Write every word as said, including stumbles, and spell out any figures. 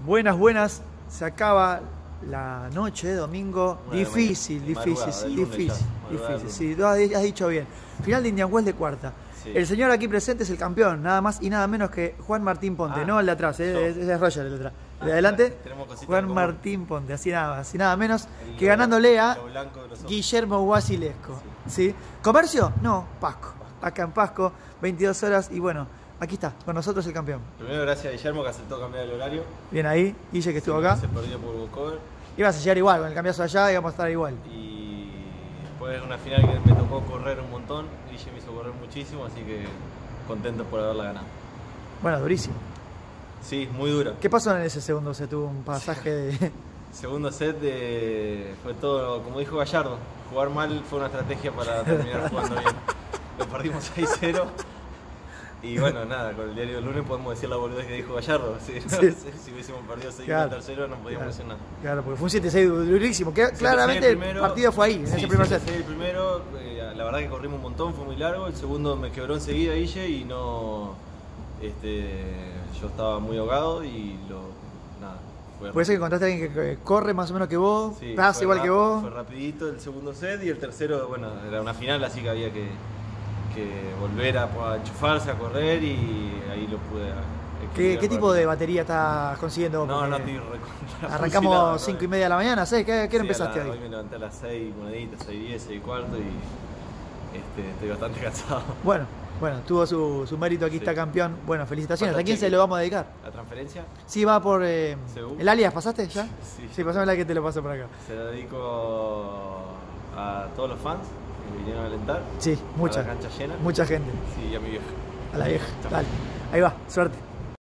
Buenas, buenas. Se acaba la noche, domingo. Una difícil, difícil, sí, difícil, difícil. Sí, lo has dicho bien. Final de Indian Wells de cuarta. Sí. El señor aquí presente es el campeón, nada más y nada menos que Juan Martín Ponte, ah, no el de atrás, eh, ese es Roger el de atrás. El de adelante, Juan Martín Ponte, así nada, así nada menos el que ganándole a Guillermo Guasilesco. Sí. ¿Sí? ¿Comercio? No, Pasco. Acá en Pasco, veintidós horas y bueno, aquí está, con nosotros el campeón. Primero gracias a Guillermo que aceptó cambiar el horario. Bien ahí, Guille que estuvo sí, acá. Se perdió por Bocover. Ibas a llegar igual, con el cambiazo allá íbamos a estar igual. Y después de una final que me tocó correr un montón, Guille me hizo correr muchísimo, así que contento por haberla ganado. Bueno, durísimo. Sí, muy duro. ¿Qué pasó en ese segundo set? Tuvo un pasaje de... Segundo set de... fue todo, como dijo Gallardo, jugar mal fue una estrategia para terminar jugando bien. Lo perdimos seis cero. Y bueno, nada, con el diario del lunes podemos decir la boludez que dijo Gallardo. ¿Sí? Sí. Si hubiésemos perdido seis claro. tercero no podíamos claro. decir nada. Claro, porque fue un siete seis durísimo. Que claramente el, primero, el partido fue ahí, en sí, ese primer set. El primero, eh, la verdad que corrimos un montón, fue muy largo. El segundo me quebró enseguida Guille y no... Este, yo estaba muy ahogado y lo... nada. Puede ser que encontraste a alguien que corre más o menos que vos, sí, pasa igual que vos. Fue rapidito el segundo set y el tercero, bueno, era una final, así que había que, que volver a, a enchufarse, a correr y ahí lo pude... ¿Qué, ¿Qué tipo de batería estás consiguiendo? No, no estoy recontra. Arrancamos cinco y media de la mañana, ¿sabes? ¿Qué, qué sí, empezaste la, hoy? Hoy me levanté a las seis moneditas, seis diez, seis y cuarto y este, estoy bastante cansado. Bueno. Bueno, tuvo su, su mérito, aquí sí. Está campeón. Bueno, felicitaciones. ¿A quién cheque? Se lo vamos a dedicar? ¿La transferencia? Sí, va por... Eh, ¿el alias pasaste ya? Sí. Sí, pasame la que te lo paso por acá. Se lo dedico a todos los fans que vinieron a alentar. Sí, mucha. A la cancha llena. Mucha gente. Sí, y a mi vieja. A la vieja. Dale. Ahí va, suerte.